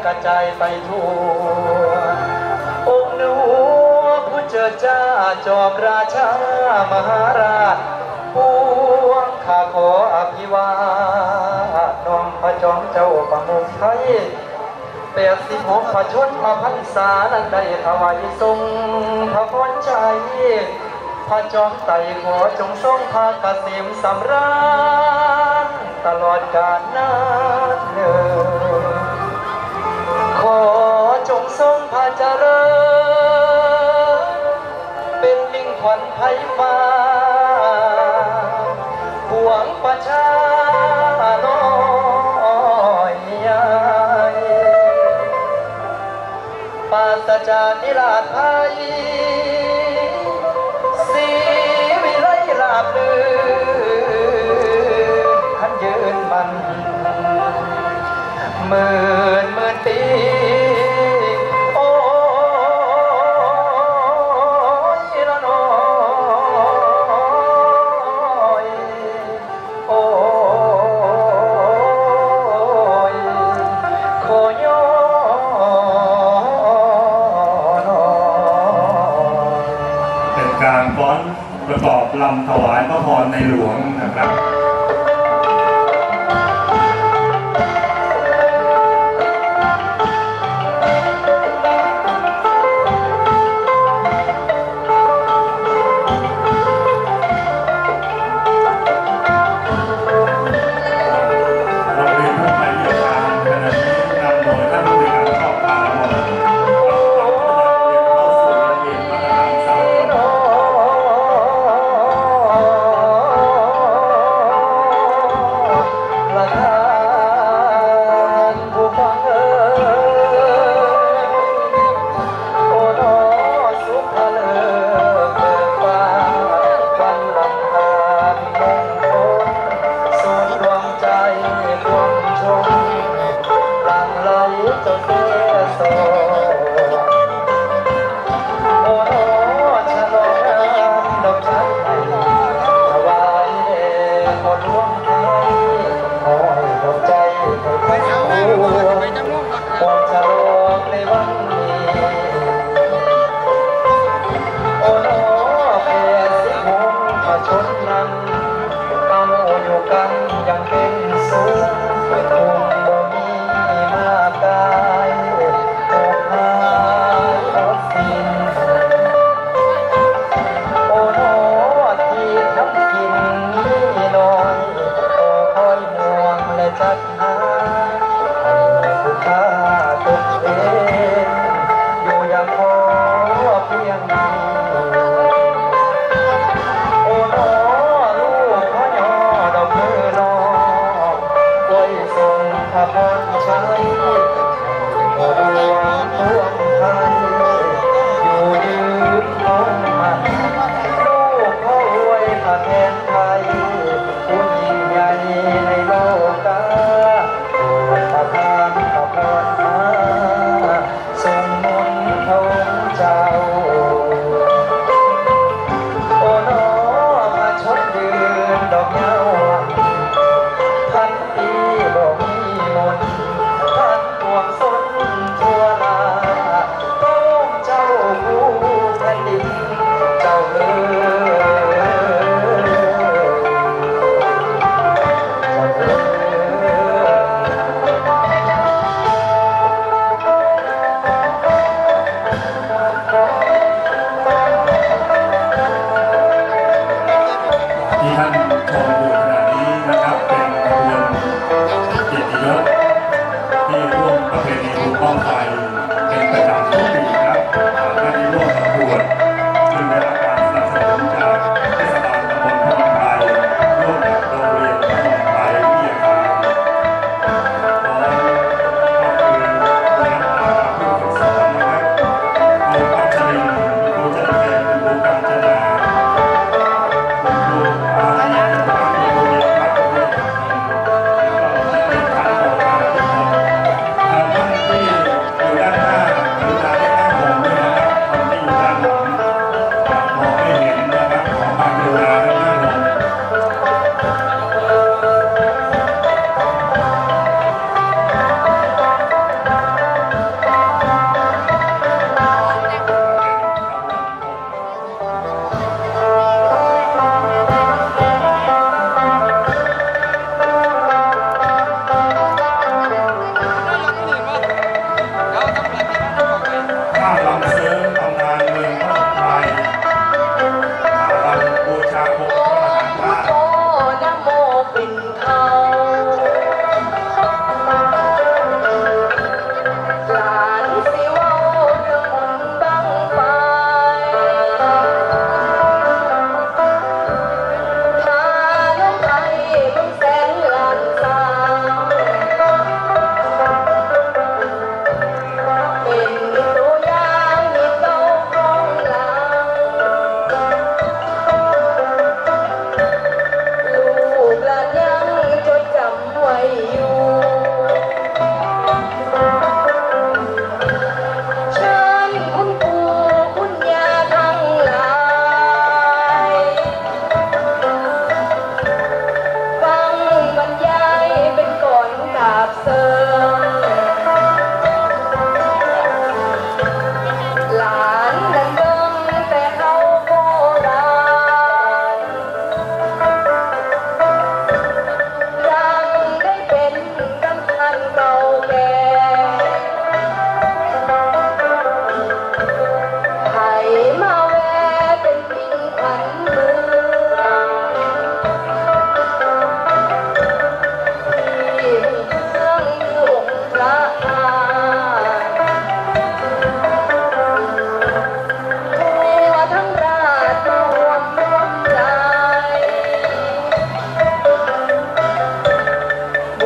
ระจายไปทั่วองค์หนูผู้เจิดจ้าจอมราชามหาราชปวงข้าขออภิวาทน้อมพระจอมเจ้าประมุขไทย86พระชนมพรรษานั้นได้ถวายทรงพระพรชัยพระจอมไต่ขอจงทรงพระเกษมสำราญตลอดกาลนานเนินขอจงทรงพระเจริญเป็นมิ่งขวัญไพฟ้าปวงประชาน้อยใหญ่ปราศจากนิราศภัยสีวิไลลาภลื่นท่านยืนมันหมื่นปีโอ้ยละน้อยโอ้ยขอย่อเป็นการฟ้อนประกอบลำถวายพระพรในหลวงนะครับเ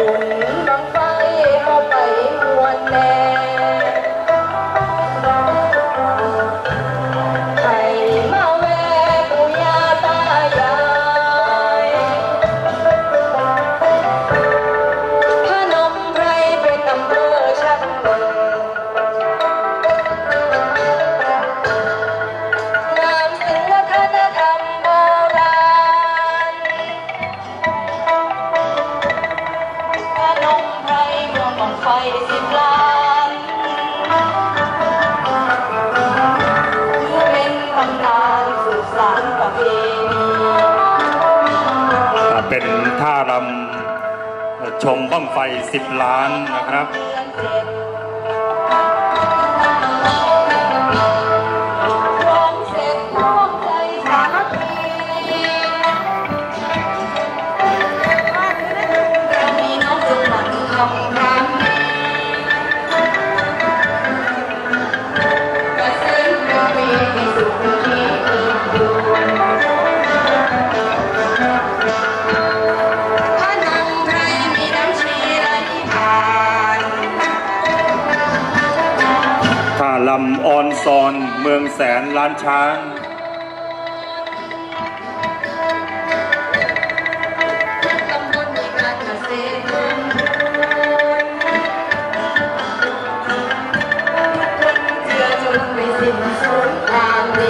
บุญบังไฟเข้าไปมวนแน่ให้มาแวะปู่ย่าตายายพนมไพรเป็นอำเภอชั้นหนึ่งงามศิลธรรมโบราณพนมไพรเมืองบั้งไฟ10 ล้านเป็นตำนานสืบสานประเพณีเป็นท่ารำชมบั้งไฟ10 ล้านนะครับร้องเสร็จร้องใจสามัคคีเรามีน้องสุขหลังทำรำกระเซ็นเป็นปีที่สุขที่อีกอยู่พนมไพรมีน้ำชีไหลผ่านท่าลำออนซอนเมืองแสนล้านช้างตำบลมีการเกษตรรุ่งเรืองเจือจนไม่สิ้นสุดทางดี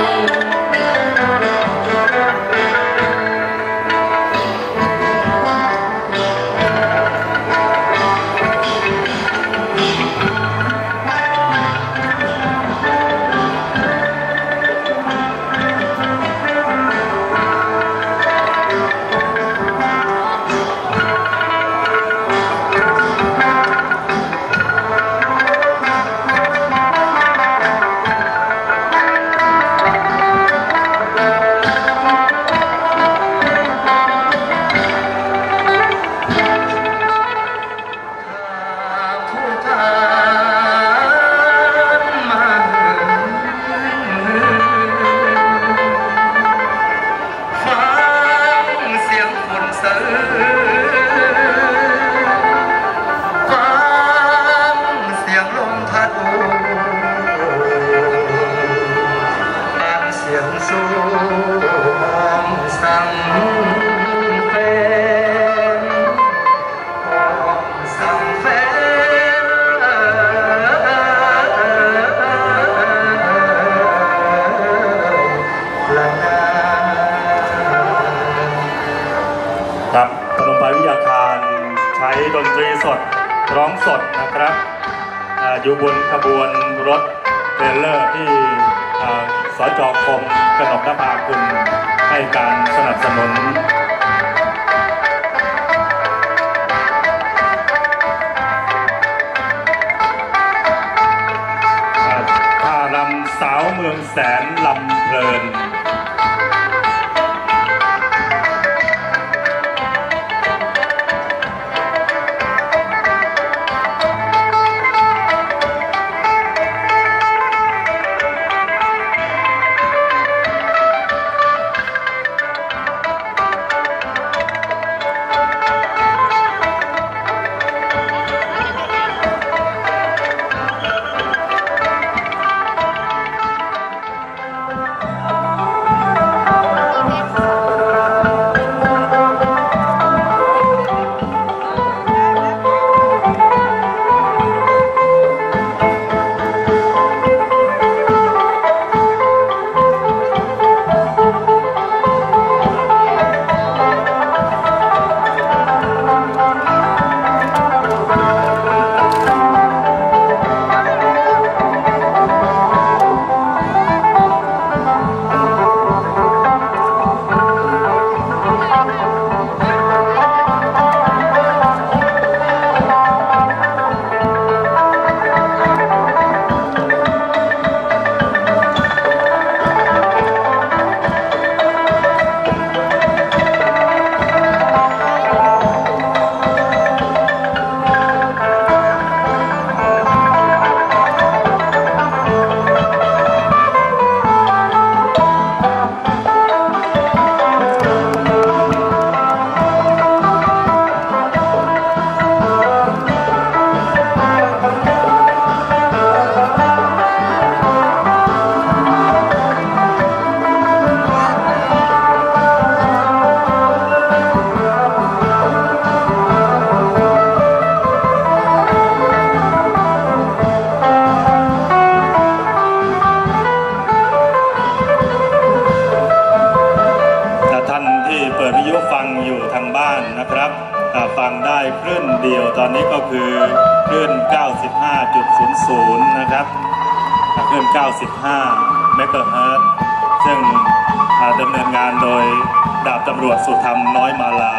ผู้ทานมาฟังเสียงฝนเสยฟังเสียงลมพัดโออ่านเสียงสูมองสั่งแฟนสั่งแฟนละนาครับพนมไพรวิทยาคารใช้ดนตรีสดร้องสดนะครับอยู่บนขบวนรถเทรลเลอร์ที่สจ.คมกนกนภาคุณให้การสนับสนุนท่ารำสาวเมืองแสนลำเพลินตอนนี้ก็คือคลื่น 95.00 นะครับคลื่น 95 เมกะเฮิรตซ์ซึ่งดำเนินงานโดยดาบตำรวจสุธรรมน้อยมาลา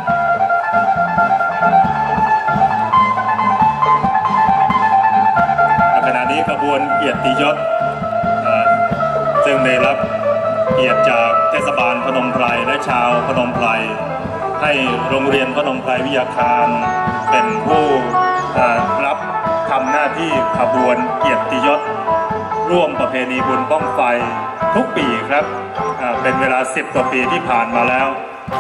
ขณะนี้ขบวนเกียรติยศซึ่งได้รับเกียรติจากเทศบาลพนมไพรและชาวพนมไพรให้โรงเรียนพนมไพรวิทยาคารเป็นผู้รับทำหน้าที่ขบวนเกียรติยศร่วมประเพณีบุญบั้งไฟทุกปีครับเป็นเวลา10 กว่าปีที่ผ่านมาแล้ว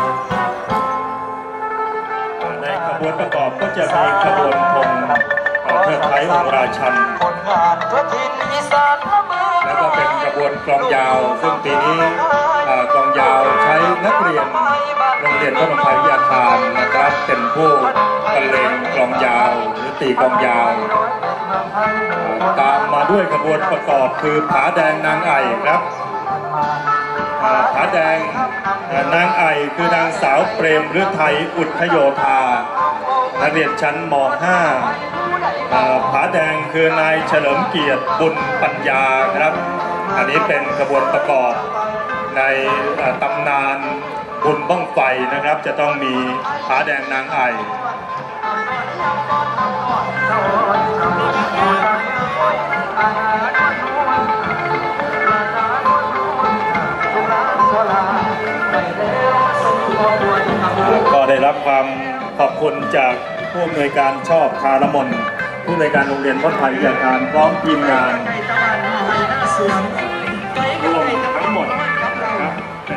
ในขบวนประกอบก็จะมีขบวนธงเทิดไทยองค์ราชันแล้วก็เป็นขบวนกลองยาวซึ่งปีนี้กลองยาวใช้นักเรียนโรงเรียนพนมไพรวิทยาคารนะครับเป็นผู้บรรเลงกลองยาวหรือตีกลองยาวตามมาด้วยขบวนประกอบคือผาแดงนางไอ่ครับผาแดงนางไอ่คือนางสาวเปรมฤทัยอุทโยธานักเรียนชั้นม.5 ผาแดงคือนายเฉลิมเกียรติบุญปัญญาครับอันนี้เป็นขบวนประกอบในตำนานบุญบั้งไฟนะครับจะต้องมีผาแดงนางไอ่ก็ได้รับความขอบคุณจากผู้อำนวยการชอบคารมนผู้อำนวยการโรงเรียนพนมไพรวิทยาคารพร้อมทีมงานรวมทั้งหมดนะครับ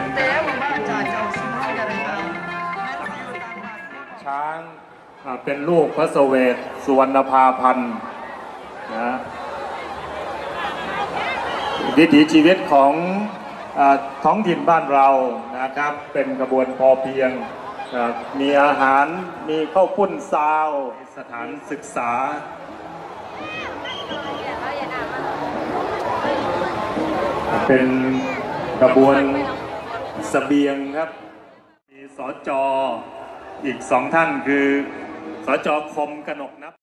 ช้างเป็นลูกพระเสวตสุวรรณภาพันธ์นะวิถีชีวิตของท้องถิ่นบ้านเรานะครับเป็นกระบวนพอเพียงมีอาหารมีข้าวปุ้นซาวสถานศึกษาเป็นกระบวนเสบียงครับมีสจ.อีก2 ท่านคือสจ.คมกนกนับ